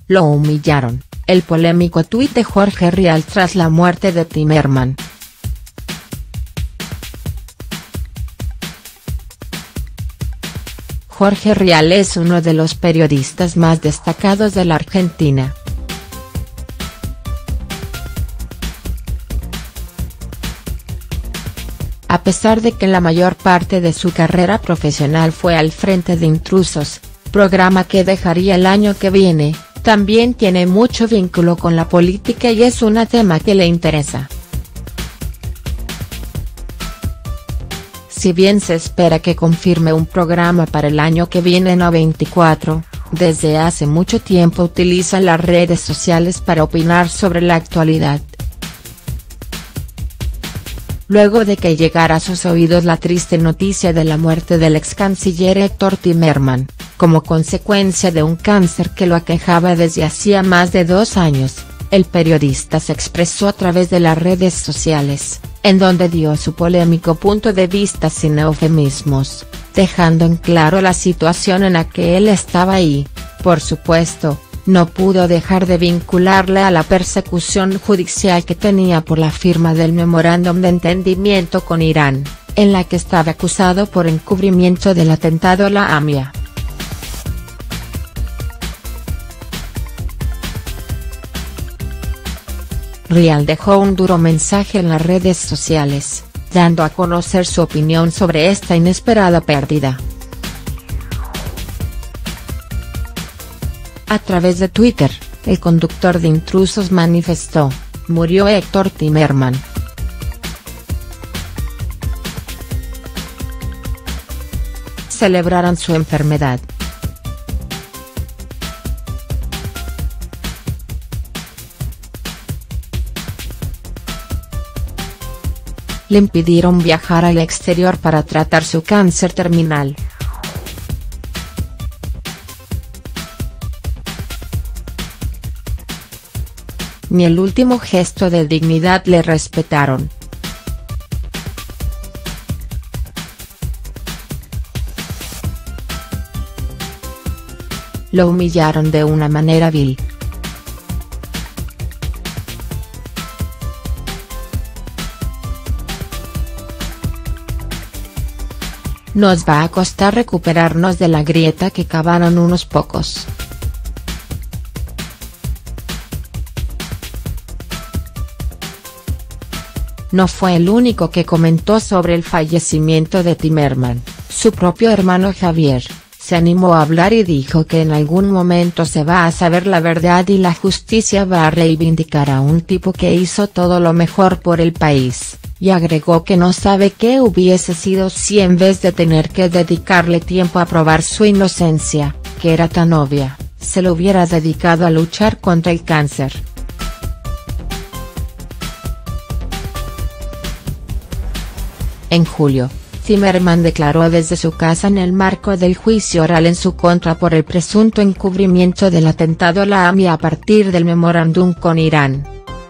Lo humillaron, el polémico tuit de Jorge Rial tras la muerte de Timerman. Jorge Rial es uno de los periodistas más destacados de la Argentina. A pesar de que la mayor parte de su carrera profesional fue al frente de Intrusos, programa que dejaría el año que viene, también tiene mucho vínculo con la política y es un tema que le interesa. Si bien se espera que confirme un programa para el año que viene en A24, desde hace mucho tiempo utiliza las redes sociales para opinar sobre la actualidad. Luego de que llegara a sus oídos la triste noticia de la muerte del ex canciller Héctor Timerman, como consecuencia de un cáncer que lo aquejaba desde hacía más de 2 años, el periodista se expresó a través de las redes sociales, en donde dio su polémico punto de vista sin eufemismos, dejando en claro la situación en la que él estaba y, por supuesto, no pudo dejar de vincularle a la persecución judicial que tenía por la firma del memorándum de entendimiento con Irán, en la que estaba acusado por encubrimiento del atentado a la AMIA. Rial dejó un duro mensaje en las redes sociales, dando a conocer su opinión sobre esta inesperada pérdida. A través de Twitter, el conductor de Intrusos manifestó: "Murió Héctor Timerman. Celebraron su enfermedad. Le impidieron viajar al exterior para tratar su cáncer terminal. Ni el último gesto de dignidad le respetaron. Lo humillaron de una manera vil. Nos va a costar recuperarnos de la grieta que cavaron unos pocos". No fue el único que comentó sobre el fallecimiento de Timerman. Su propio hermano Javier se animó a hablar y dijo que en algún momento se va a saber la verdad y la justicia va a reivindicar a un tipo que hizo todo lo mejor por el país, y agregó que no sabe qué hubiese sido si en vez de tener que dedicarle tiempo a probar su inocencia, que era tan obvia, se lo hubiera dedicado a luchar contra el cáncer. En julio, Timerman declaró desde su casa en el marco del juicio oral en su contra por el presunto encubrimiento del atentado a la AMIA a partir del memorándum con Irán.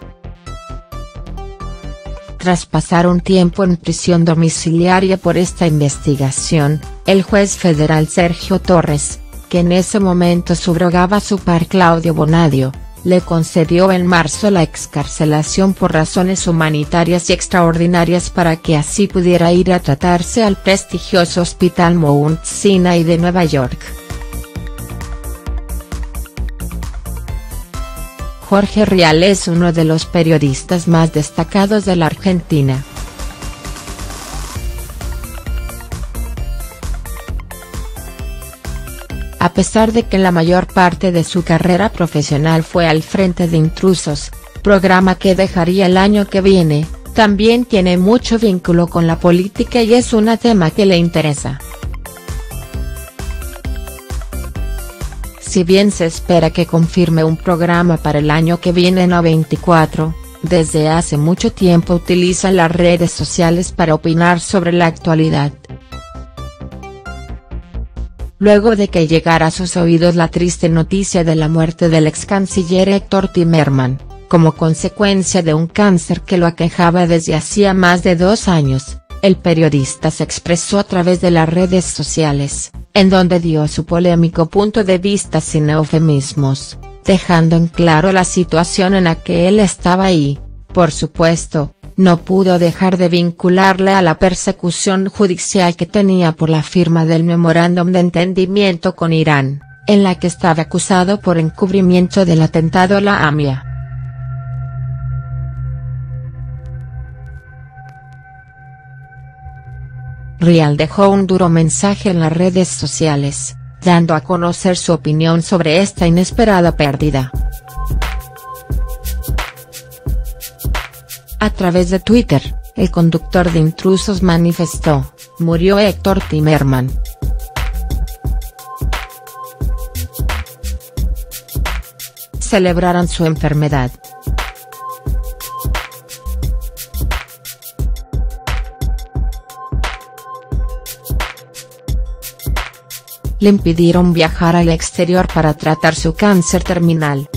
Tras pasar un tiempo en prisión domiciliaria por esta investigación, el juez federal Sergio Torres, que en ese momento subrogaba a su par Claudio Bonadio, le concedió en marzo la excarcelación por razones humanitarias y extraordinarias para que así pudiera ir a tratarse al prestigioso Hospital Mount Sinai de Nueva York. Jorge Rial es uno de los periodistas más destacados de la Argentina. A pesar de que la mayor parte de su carrera profesional fue al frente de Intrusos, programa que dejaría el año que viene, también tiene mucho vínculo con la política y es un tema que le interesa. Si bien se espera que confirme un programa para el año que viene en A24, desde hace mucho tiempo utiliza las redes sociales para opinar sobre la actualidad. Luego de que llegara a sus oídos la triste noticia de la muerte del ex canciller Héctor Timerman, como consecuencia de un cáncer que lo aquejaba desde hacía más de 2 años, el periodista se expresó a través de las redes sociales, en donde dio su polémico punto de vista sin eufemismos, dejando en claro la situación en la que él estaba y, por supuesto, no pudo dejar de vincularle a la persecución judicial que tenía por la firma del memorándum de entendimiento con Irán, en la que estaba acusado por encubrimiento del atentado a la AMIA. Rial dejó un duro mensaje en las redes sociales, dando a conocer su opinión sobre esta inesperada pérdida. A través de Twitter, el conductor de Intrusos manifestó: "Murió Héctor Timerman. Celebraron su enfermedad. Le impidieron viajar al exterior para tratar su cáncer terminal.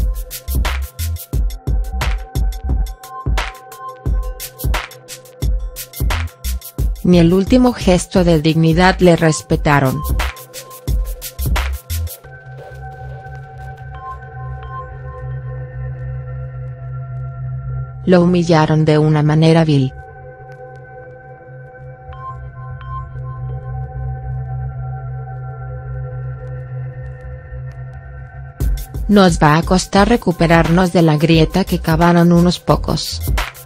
Ni el último gesto de dignidad le respetaron. Lo humillaron de una manera vil. Nos va a costar recuperarnos de la grieta que cavaron unos pocos.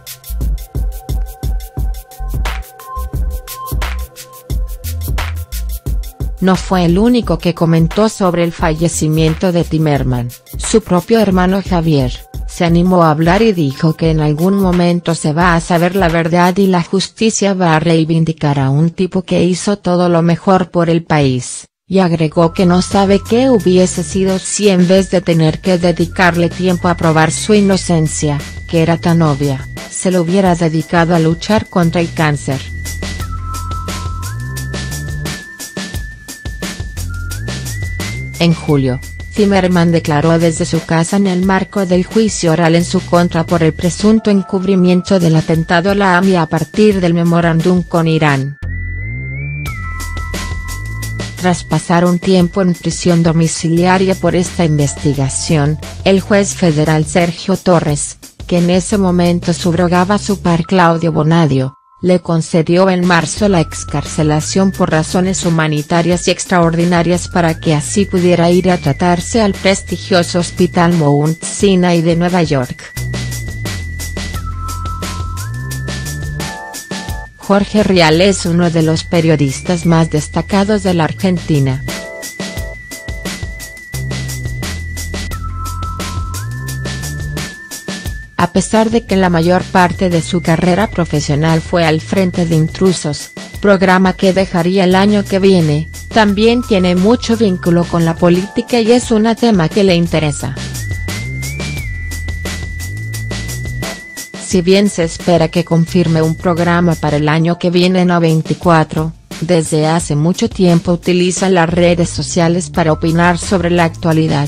No fue el único que comentó sobre el fallecimiento de Timerman. Su propio hermano Javier se animó a hablar y dijo que en algún momento se va a saber la verdad y la justicia va a reivindicar a un tipo que hizo todo lo mejor por el país, y agregó que no sabe qué hubiese sido si en vez de tener que dedicarle tiempo a probar su inocencia, que era tan obvia, se lo hubiera dedicado a luchar contra el cáncer. En julio, Timerman declaró desde su casa en el marco del juicio oral en su contra por el presunto encubrimiento del atentado a la AMIA a partir del memorándum con Irán. Tras pasar un tiempo en prisión domiciliaria por esta investigación, el juez federal Sergio Torres, que en ese momento subrogaba a su par Claudio Bonadio, le concedió en marzo la excarcelación por razones humanitarias y extraordinarias para que así pudiera ir a tratarse al prestigioso Hospital Mount Sinai de Nueva York. Jorge Rial es uno de los periodistas más destacados de la Argentina. A pesar de que la mayor parte de su carrera profesional fue al frente de Intrusos, programa que dejaría el año que viene, también tiene mucho vínculo con la política y es un tema que le interesa. Si bien se espera que confirme un programa para el año que viene en A24, desde hace mucho tiempo utiliza las redes sociales para opinar sobre la actualidad.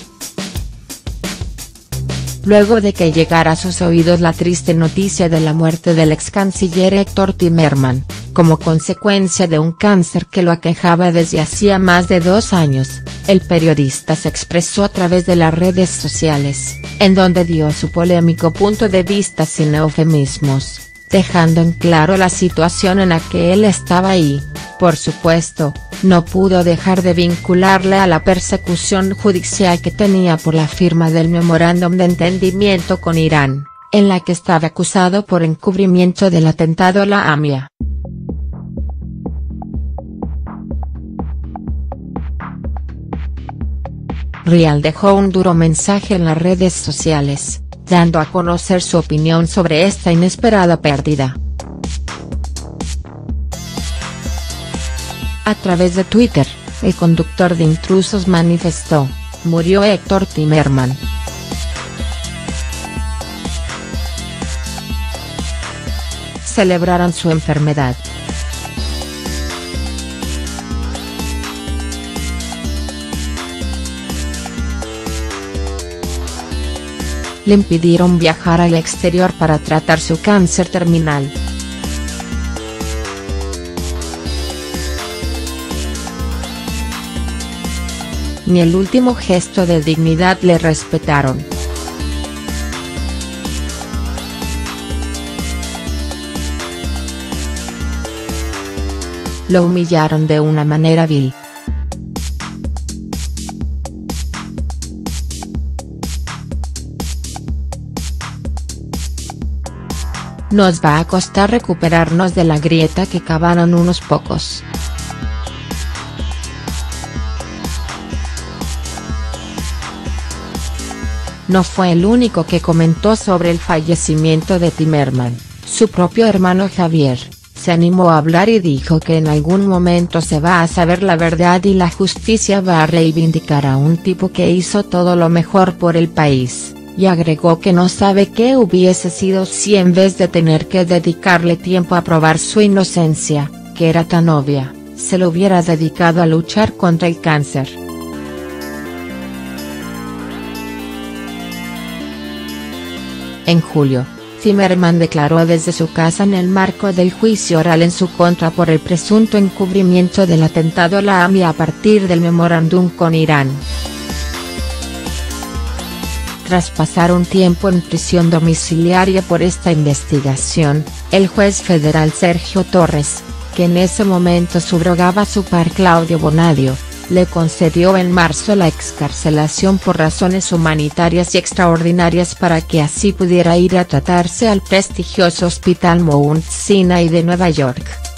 Luego de que llegara a sus oídos la triste noticia de la muerte del ex canciller Héctor Timerman, como consecuencia de un cáncer que lo aquejaba desde hacía más de 2 años, el periodista se expresó a través de las redes sociales, en donde dio su polémico punto de vista sin eufemismos, dejando en claro la situación en la que él estaba y, por supuesto, no pudo dejar de vincularle a la persecución judicial que tenía por la firma del memorándum de entendimiento con Irán, en la que estaba acusado por encubrimiento del atentado a la AMIA. Rial dejó un duro mensaje en las redes sociales, dando a conocer su opinión sobre esta inesperada pérdida. A través de Twitter, el conductor de Intrusos manifestó: "Murió Héctor Timerman. Celebraron su enfermedad. Le impidieron viajar al exterior para tratar su cáncer terminal. ni el último gesto de dignidad le respetaron. Lo humillaron de una manera vil. Nos va a costar recuperarnos de la grieta que cavaron unos pocos. No fue el único que comentó sobre el fallecimiento de Timerman. Su propio hermano Javier se animó a hablar y dijo que en algún momento se va a saber la verdad y la justicia va a reivindicar a un tipo que hizo todo lo mejor por el país. Y agregó que no sabe qué hubiese sido si en vez de tener que dedicarle tiempo a probar su inocencia, que era tan obvia, se lo hubiera dedicado a luchar contra el cáncer. En julio, Timerman declaró desde su casa en el marco del juicio oral en su contra por el presunto encubrimiento del atentado a la AMIA a partir del memorándum con Irán. Tras pasar un tiempo en prisión domiciliaria por esta investigación, el juez federal Sergio Torres, que en ese momento subrogaba a su par Claudio Bonadio, le concedió en marzo la excarcelación por razones humanitarias y extraordinarias para que así pudiera ir a tratarse al prestigioso Hospital Mount Sinai de Nueva York.